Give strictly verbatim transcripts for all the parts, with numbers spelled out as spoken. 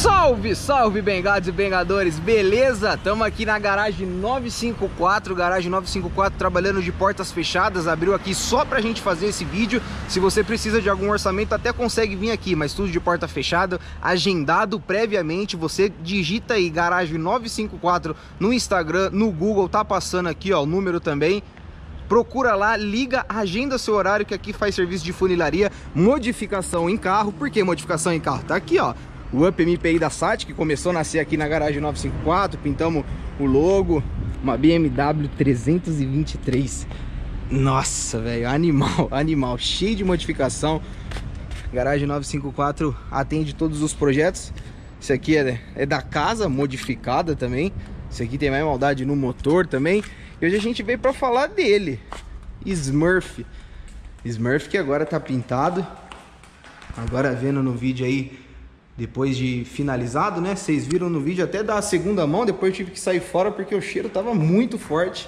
Salve, salve, bengados e bengadores, beleza? Estamos aqui na garagem novecentos e cinquenta e quatro, garagem novecentos e cinquenta e quatro, trabalhando de portas fechadas. Abriu aqui só pra gente fazer esse vídeo. Se você precisa de algum orçamento, até consegue vir aqui, mas tudo de porta fechada, agendado previamente. Você digita aí garagem novecentos e cinquenta e quatro no Instagram, no Google, tá passando aqui ó o número também. Procura lá, liga, agenda seu horário, que aqui faz serviço de funilaria, modificação em carro. Por que modificação em carro? Tá aqui ó, o Up M P I da S A T, que começou a nascer aqui na garagem novecentos e cinquenta e quatro. Pintamos o logo, uma B M W trezentos e vinte e três. Nossa, velho, animal, animal, cheio de modificação. Garagem novecentos e cinquenta e quatro atende todos os projetos. Isso aqui é, é da casa, modificada também. Isso aqui tem mais maldade no motor também. E hoje a gente veio para falar dele, Smurf. Smurf que agora tá pintado. Agora vendo no vídeo aí, depois de finalizado, né? Vocês viram no vídeo até da segunda mão. Depois eu tive que sair fora porque o cheiro tava muito forte.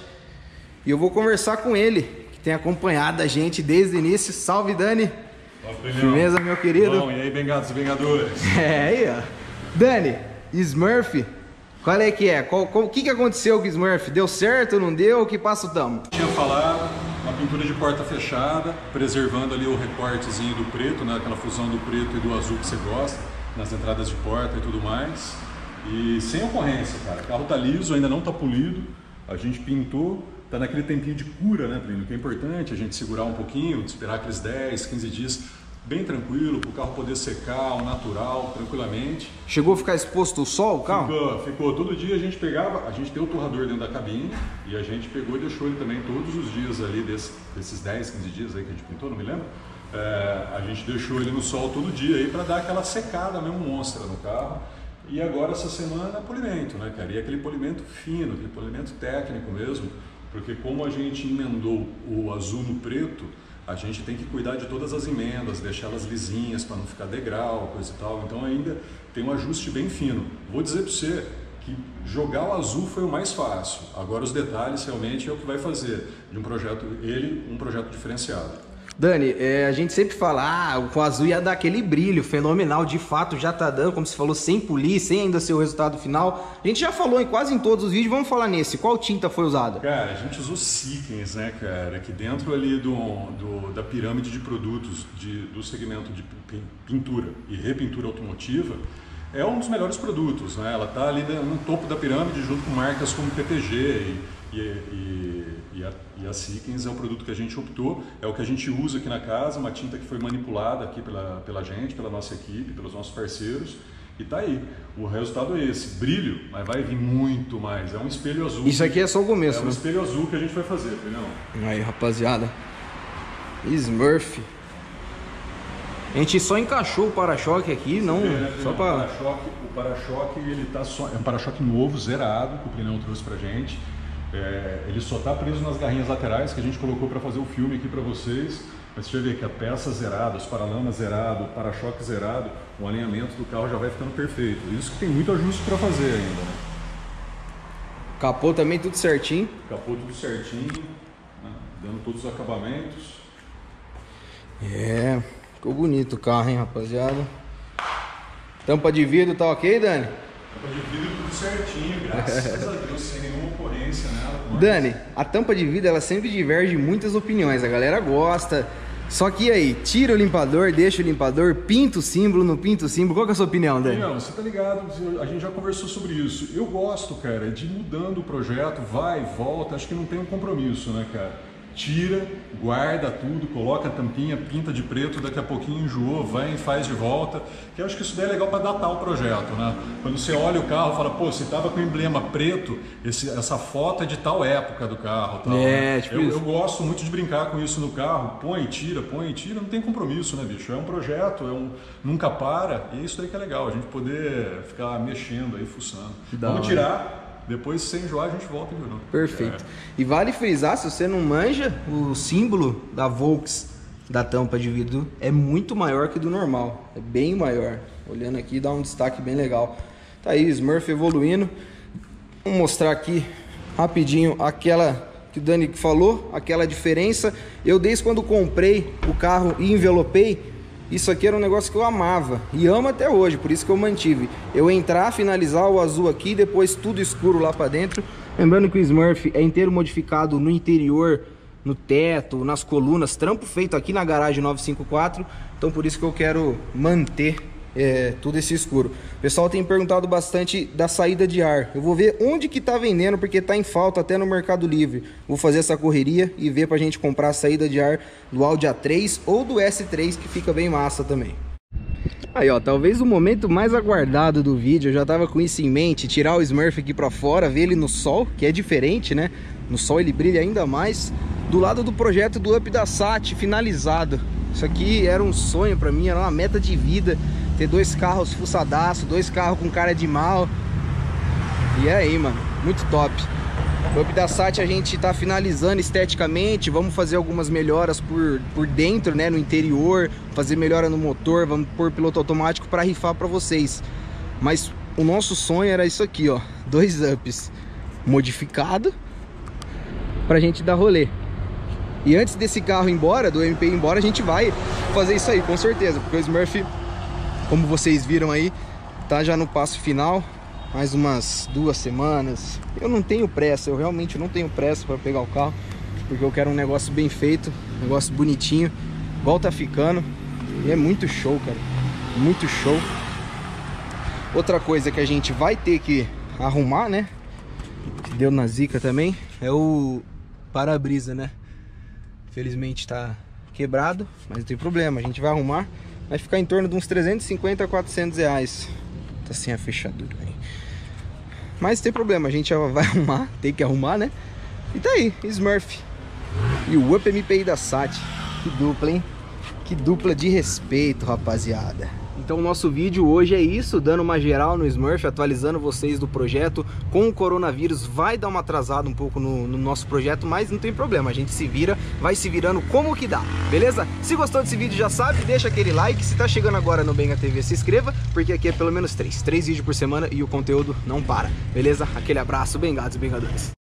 E eu vou conversar com ele, que tem acompanhado a gente desde o início. Salve, Dani. Salve, firmeza, meu querido. Bom, e aí, bengados e bengadores? É, aí, ó. Dani, Smurf, qual é que é? Qual, qual, o que, que aconteceu com o Smurf? Deu certo, não deu? Que passo tamo? Tinha falado, uma pintura de porta fechada, preservando ali o recortezinho do preto, né? Aquela fusão do preto e do azul que você gosta, nas entradas de porta e tudo mais. E sem ocorrência, cara. O carro tá liso, ainda não tá polido. A gente pintou, tá naquele tempinho de cura, né, Plínio? Que é importante a gente segurar um pouquinho, esperar aqueles dez, quinze dias bem tranquilo, para o carro poder secar ao natural, tranquilamente. Chegou a ficar exposto ao sol o carro? Ficou, ficou. Todo dia a gente pegava, a gente tem o torrador dentro da cabine e a gente pegou e deixou ele também todos os dias ali, desse, desses dez, quinze dias aí que a gente pintou, não me lembro? É, a gente deixou ele no sol todo dia aí para dar aquela secada mesmo monstra no carro. E agora essa semana polimento, né, cara? E aquele polimento fino, aquele polimento técnico mesmo, porque como a gente emendou o azul no preto, a gente tem que cuidar de todas as emendas, deixá-las lisinhas para não ficar degrau, coisa e tal. Então ainda tem um ajuste bem fino. Vou dizer para você que jogar o azul foi o mais fácil. Agora os detalhes realmente é o que vai fazer de um projeto, ele, um projeto diferenciado. Dani, é, a gente sempre fala, ah, o azul ia dar aquele brilho fenomenal, de fato já tá dando, como você falou, sem polir, sem ainda ser o resultado final. A gente já falou em quase em todos os vídeos, vamos falar nesse. Qual tinta foi usada? Cara, a gente usou Seekins, né, cara, que dentro ali do, do, da pirâmide de produtos de, do segmento de pintura e repintura automotiva, é um dos melhores produtos, né? Ela tá ali no topo da pirâmide junto com marcas como P P G e, e, e, e, a, e a Seekins é o produto que a gente optou, é o que a gente usa aqui na casa, uma tinta que foi manipulada aqui pela, pela gente, pela nossa equipe, pelos nossos parceiros, e tá aí. O resultado é esse, brilho, mas vai vir muito mais, é um espelho azul. Isso aqui é só o começo, É um né? espelho azul que a gente vai fazer, não? Aí, rapaziada, Smurf. A gente só encaixou o para-choque aqui, não, É, só não, para... O para-choque, o para-choque, ele tá só, é um para-choque novo, zerado, que o Plinão trouxe pra gente. É, ele só tá preso nas garrinhas laterais que a gente colocou para fazer o filme aqui para vocês. Mas você vê que a peça zerada, os paralamas zerado, o para-choque zerado, o alinhamento do carro já vai ficando perfeito. Isso que tem muito ajuste para fazer ainda, né? Capô também tudo certinho. Capô tudo certinho, né? Dando todos os acabamentos. É, ficou bonito o carro, hein, rapaziada. Tampa de vidro tá ok, Dani? Tampa de vidro tudo certinho, graças a Deus, sem nenhuma ocorrência nela. Mas... Dani, a tampa de vidro ela sempre diverge em muitas opiniões, a galera gosta. Só que aí, tira o limpador, deixa o limpador, pinta o símbolo, não pinta o símbolo. Qual que é a sua opinião, Dani? Não, você tá ligado, a gente já conversou sobre isso. Eu gosto, cara, de ir mudando o projeto, vai, volta, acho que não tem um compromisso, né, cara? Tira, guarda tudo, coloca a tampinha, pinta de preto, daqui a pouquinho enjoou, vai e faz de volta. Que eu acho que isso daí é legal para datar o projeto, né? Quando você olha o carro, fala, pô, você tava com o emblema preto, esse, essa foto é de tal época do carro, tal, é, né? tipo eu, isso. eu gosto muito de brincar com isso no carro, põe, tira, põe, tira, não tem compromisso, né, bicho? É um projeto, é um, nunca para, e é isso daí que é legal, a gente poder ficar mexendo aí, fuçando. Da Vamos hora. tirar. Depois, sem enjoar, a gente volta de novo. Perfeito. É. E vale frisar, se você não manja, o símbolo da Volks da tampa de vidro é muito maior que do normal. É bem maior. Olhando aqui, dá um destaque bem legal. Tá aí, Smurf evoluindo. Vou mostrar aqui rapidinho aquela que o Dani falou, aquela diferença. Eu desde quando comprei o carro e envelopei, Isso aqui era um negócio que eu amava e amo até hoje, por isso que eu mantive. Eu entrar, finalizar o azul aqui, depois tudo escuro lá pra dentro. Lembrando que o Smurf é inteiro modificado no interior, no teto, nas colunas, trampo feito aqui na garagem novecentos e cinquenta e quatro. Então por isso que eu quero manter é, tudo esse escuro. O pessoal tem perguntado bastante da saída de ar. Eu vou ver onde que tá vendendo, porque tá em falta até no Mercado Livre. Vou fazer essa correria e ver pra gente comprar a saída de ar do Audi A três ou do S três, que fica bem massa também. Aí ó, talvez o momento mais aguardado do vídeo, eu já tava com isso em mente, tirar o Smurf aqui pra fora, ver ele no sol, que é diferente, né? No sol ele brilha ainda mais. Do lado do projeto do Up da Sat, finalizado. Isso aqui era um sonho pra mim, era uma meta de vida, ter dois carros fuçadaço, dois carros com cara de mal. E é aí, mano, muito top. O Up da Sat a gente tá finalizando esteticamente, vamos fazer algumas melhoras por, por dentro, né, no interior, fazer melhora no motor, vamos pôr piloto automático para rifar para vocês. Mas o nosso sonho era isso aqui, ó, dois Ups modificado pra gente dar rolê. E antes desse carro ir embora, do M P ir embora, a gente vai fazer isso aí, com certeza, porque o Smurf, como vocês viram aí, tá já no passo final. Mais umas duas semanas. Eu não tenho pressa, eu realmente não tenho pressa para pegar o carro, porque eu quero um negócio bem feito, um negócio bonitinho, igual tá ficando. E é muito show, cara, muito show. Outra coisa que a gente vai ter que arrumar, né, que deu na zica também, é o para-brisa, né. Felizmente tá quebrado, mas não tem problema, a gente vai arrumar. Vai ficar em torno de uns trezentos e cinquenta a quatrocentos reais. Tá sem a fechadura aí. Mas tem problema, a gente vai arrumar, tem que arrumar, né? E tá aí, Smurf e o Up M P I da Sat. Que dupla, hein? Que dupla de respeito, rapaziada. Então o nosso vídeo hoje é isso, dando uma geral no Smurf, atualizando vocês do projeto. Com o coronavírus vai dar uma atrasada um pouco no, no nosso projeto, mas não tem problema, a gente se vira, vai se virando como que dá, beleza? Se gostou desse vídeo já sabe, deixa aquele like, se tá chegando agora no Benga T V se inscreva, porque aqui é pelo menos três, três vídeos por semana e o conteúdo não para, beleza? Aquele abraço, bengados e bengadores.